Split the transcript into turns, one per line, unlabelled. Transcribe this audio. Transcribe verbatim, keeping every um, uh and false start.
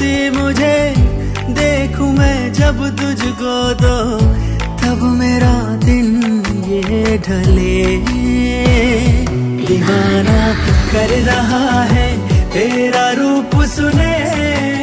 सी मुझे देखूं मैं जब तुझको तो तब मेरा दिन ये ढले। दीवाना कर रहा है तेरा रूप सुने